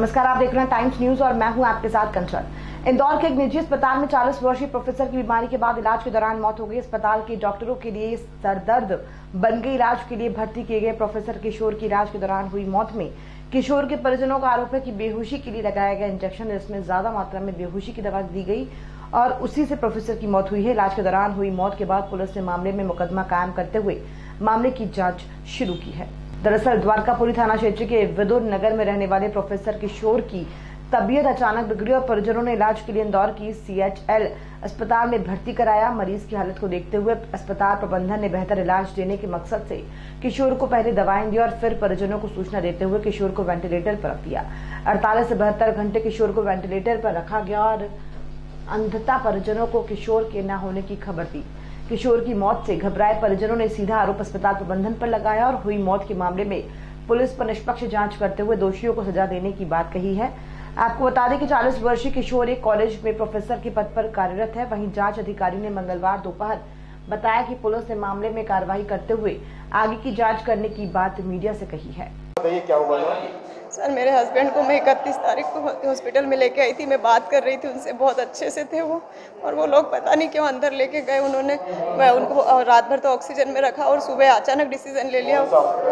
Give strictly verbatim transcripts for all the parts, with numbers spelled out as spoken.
नमस्कार, आप देख रहे हैं टाइम्स न्यूज और मैं हूं आपके साथ कंचन। इंदौर के एक निजी अस्पताल में चालीस वर्षीय प्रोफेसर की बीमारी के बाद इलाज के दौरान मौत हो गई। अस्पताल के डॉक्टरों के लिए सरदर्द बन गई। इलाज के लिए भर्ती किए गए प्रोफेसर किशोर की इलाज के दौरान हुई मौत में किशोर के परिजनों का आरोप है कि बेहोशी के लिए लगाया गया इंजेक्शन, इसमें ज्यादा मात्रा में बेहोशी की दवा दी गई और उसी से प्रोफेसर की मौत हुई है। इलाज के दौरान हुई मौत के बाद पुलिस ने मामले में मुकदमा कायम करते हुए मामले की जांच शुरू की है। दरअसल द्वारकापुरी थाना क्षेत्र के विदुर नगर में रहने वाले प्रोफेसर किशोर की तबीयत अचानक बिगड़ी और परिजनों ने इलाज के लिए इंदौर की सी एच एल अस्पताल में भर्ती कराया। मरीज की हालत को देखते हुए अस्पताल प्रबंधन ने बेहतर इलाज देने के मकसद से किशोर को पहले दवाएं दी और फिर परिजनों को सूचना देते हुए किशोर को वेंटिलेटर पर रख दिया। अड़तालीस से बहत्तर घंटे किशोर को वेंटिलेटर पर रखा गया और अंधता परिजनों को किशोर के न होने की खबर दी। किशोर की मौत से घबराए परिजनों ने सीधा आरोप अस्पताल प्रबंधन पर लगाया और हुई मौत के मामले में पुलिस पर निष्पक्ष जांच करते हुए दोषियों को सजा देने की बात कही है। आपको बता दें कि चालीस वर्षीय किशोर एक कॉलेज में प्रोफेसर के पद पर कार्यरत है। वहीं जांच अधिकारी ने मंगलवार दोपहर बताया कि पुलिस ने मामले में कार्रवाई करते हुए आगे की जाँच करने की बात मीडिया से कही है। क्या हुआ सर, मेरे हस्बैंड को मैं इकतीस तारीख को हॉस्पिटल में लेके आई थी। मैं बात कर रही थी उनसे, बहुत अच्छे से थे वो, और वो लोग पता नहीं क्यों अंदर लेके गए। उन्होंने मैं उनको रात भर तो ऑक्सीजन में रखा और सुबह अचानक डिसीजन ले लिया।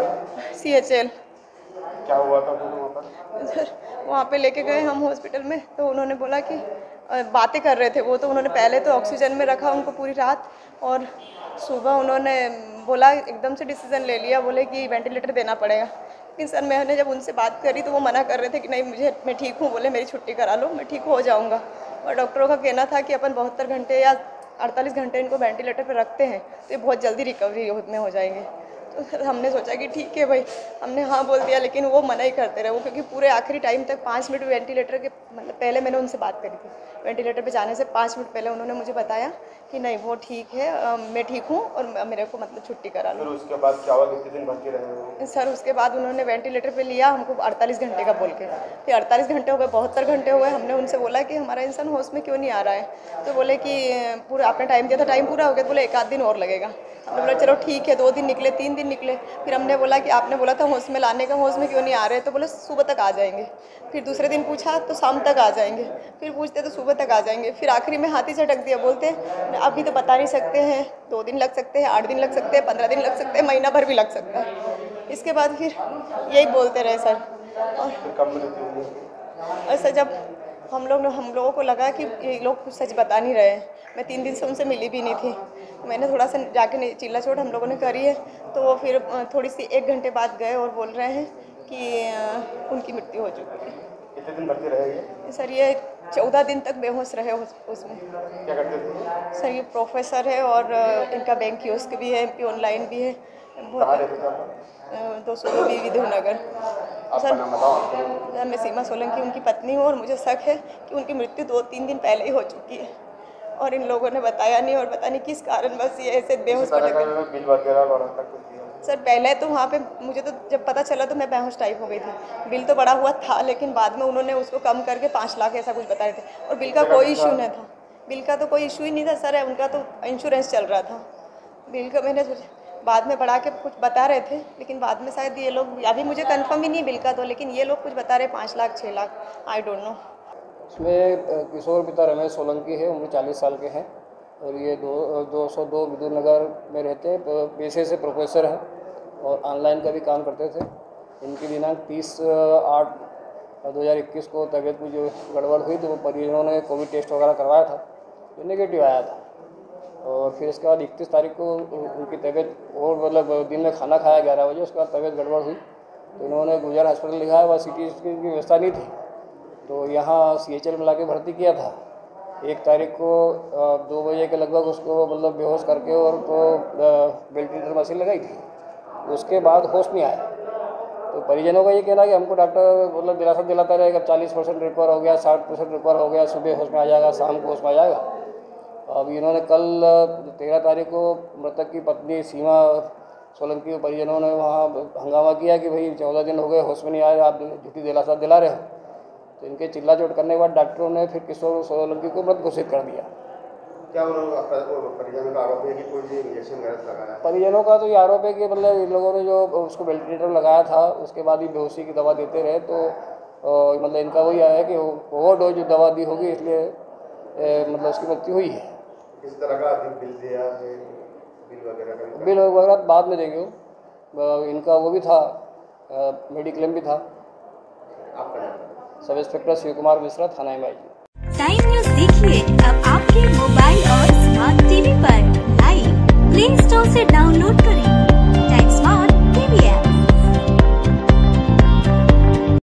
सी एच एल क्या हुआ था वहाँ पर? सर, वहाँ पे लेके गए हम हॉस्पिटल में, तो उन्होंने बोला कि बातें कर रहे थे वो, तो उन्होंने पहले तो ऑक्सीजन में रखा उनको पूरी रात और सुबह उन्होंने बोला एकदम से डिसीजन ले लिया, बोले कि वेंटिलेटर देना पड़ेगा। लेकिन सर मैंने जब उनसे बात करी तो वो मना कर रहे थे कि नहीं, मुझे मैं ठीक हूँ, बोले मेरी छुट्टी करा लो, मैं ठीक हो जाऊँगा। और डॉक्टरों का कहना था कि अपन बहत्तर घंटे या अड़तालीस घंटे इनको वेंटिलेटर पर रखते हैं तो ये बहुत जल्दी रिकवरी में हो जाएंगे। तो सर हमने सोचा कि ठीक है भाई, हमने हाँ बोल दिया, लेकिन वो मना ही करते रहे वो, क्योंकि पूरे आखिरी टाइम तक पाँच मिनट वेंटिलेटर के मतलब पहले मैंने उनसे बात करी थी। वेंटिलेटर पे जाने से पाँच मिनट पहले उन्होंने मुझे बताया कि नहीं वो ठीक है, आ, मैं ठीक हूँ और मेरे को मतलब छुट्टी करा लो। फिर उसके बाद क्या हुआ? कितने दिन भर्ती रहे? सर उसके बाद उन्होंने वेंटिलेटर पे लिया हमको अड़तालीस घंटे का बोल के, फिर अड़तालीस घंटे हो गए, बहत्तर घंटे हो गए। हमने उनसे बोला कि हमारा इंसान होश में क्यों नहीं आ रहा है, तो बोले कि पूरा आपने टाइम दिया था, टाइम पूरा हो गया, तो बोले एक आध दिन और लगेगा। हमने बोला चलो ठीक है, दो दिन निकले, तीन दिन निकले, फिर हमने बोला कि आपने बोला था होश में लाने का, होश में क्यों नहीं आ रहे, तो बोले सुबह तक आ जाएंगे। फिर दूसरे दिन पूछा तो शाम तक आ जाएंगे, फिर पूछते तो सुबह तक आ जाएंगे। फिर आखिरी में हाथी झटक दिया, बोलते अभी तो बता नहीं सकते हैं, दो दिन लग सकते हैं, आठ दिन लग सकते हैं, पंद्रह दिन लग सकते हैं, महीना भर भी लग सकता है। इसके बाद फिर यही बोलते रहे सर। और सर जब हम लोग हम लोगों को लगा कि ये लोग कुछ सच बता नहीं रहे हैं, मैं तीन दिन से उनसे मिली भी नहीं थी, मैंने थोड़ा सा जाके चिल्ला चोट हम लोगों ने करी है, तो वो फिर थोड़ी सी एक घंटे बाद गए और बोल रहे हैं कि उनकी मृत्यु हो चुकी है। कितने दिन भर्ती रहेगी? सर ये चौदह दिन तक बेहोश रहे उसमें। क्या करते थे? सर ये प्रोफेसर है और इनका बैंक कियोस्क भी है, एम पी ऑनलाइन भी है। कहाँ रहते थे आप? दो सौ दो विदुर नगर। आपका नाम बताओ। सर मैं सीमा सोलंकी उनकी पत्नी हूँ और मुझे शक है कि उनकी मृत्यु दो तीन दिन पहले ही हो चुकी है और इन लोगों ने बताया नहीं, और पता नहीं किस कारण बस ये ऐसे बेहोश पड़ गए। बिल वगैरह सर पहले तो वहाँ पे मुझे तो जब पता चला तो मैं बेहोश टाइप हो गई थी। बिल तो बड़ा हुआ था, लेकिन बाद में उन्होंने उसको कम करके पाँच लाख ऐसा कुछ बताए थे, और बिल का कोई इशू नहीं था। बिल का तो कोई इशू ही नहीं था सर, उनका तो इंश्योरेंस चल रहा था। बिल का मैंने बाद में बढ़ा के कुछ बता रहे थे, लेकिन बाद में शायद ये लोग, अभी मुझे कंफर्म ही नहीं बिल का तो, लेकिन ये लोग कुछ बता रहे पाँच लाख छः लाख, आई डोंट नो। इसमें किशोर पिता रमेश सोलंकी है, उम्र चालीस साल के हैं और ये दो दो सौ दो विदुर नगर में रहते हैं। पेशे से प्रोफेसर हैं और ऑनलाइन का भी काम करते थे। इनकी दिनांक तीस आठ दो हज़ार इक्कीस को तबीयत में जो गड़बड़ हुई तो वो परिजनों ने कोविड टेस्ट वगैरह करवाया था, जो नेगेटिव आया था। और फिर इसके बाद इकतीस तारीख को उनकी तबीयत और मतलब दिन में खाना खाया ग्यारह बजे, उसके बाद तबीयत गड़बड़ हुई तो इन्होंने गुजर हॉस्पिटल लिखाया, वह सी टी की व्यवस्था नहीं थी तो यहाँ सी एच एल में ला के भर्ती किया था। एक तारीख को दो बजे के लगभग उसको मतलब बेहोश करके और तो वेंटिलेटर मशीन लगाई थी, उसके बाद होश नहीं आया। तो परिजनों का ये कहना कि हमको डॉक्टर मतलब दिलासा दिलाता रहेगा, चालीस परसेंट रिकवर हो गया, साठ परसेंट रिकवर हो गया, सुबह होश में आ जाएगा, शाम को होश में आ जाएगा। अब इन्होंने कल तेरह तारीख को मृतक की पत्नी सीमा सोलंकी के परिजनों ने वहाँ हंगामा किया कि भाई चौदह दिन हो गए होश में नहीं आए, आप झूठी दिलासा दिला रहे हो। तो इनके चिल्ला चोट करने के बाद डॉक्टरों ने फिर किशोर सोलंकी को मृत घोषित कर दिया। क्या उन्होंने परिजनों का आरोप है कि कोई इंजेक्शन गलत लगाया? परिजनों का तो ये आरोप है कि मतलब इन लोगों ने जो उसको वेंटिलेटर लगाया था उसके बाद ही बेहोशी की दवा देते रहे, तो और मतलब इनका वही आया है कि ओवर डोज दवा दी होगी, इसलिए ए, मतलब उसकी मृत्यु हुई है। किस तरह का अधिक बिल दिया है, बिल वगैरह का बिल वगैरह बाद में देंगे वो, इनका वो भी था, मेडिक्लेम भी था। आपका सब इंस्पेक्टर शिव कुमार मिश्रा, थाना M I G. Time News देखिए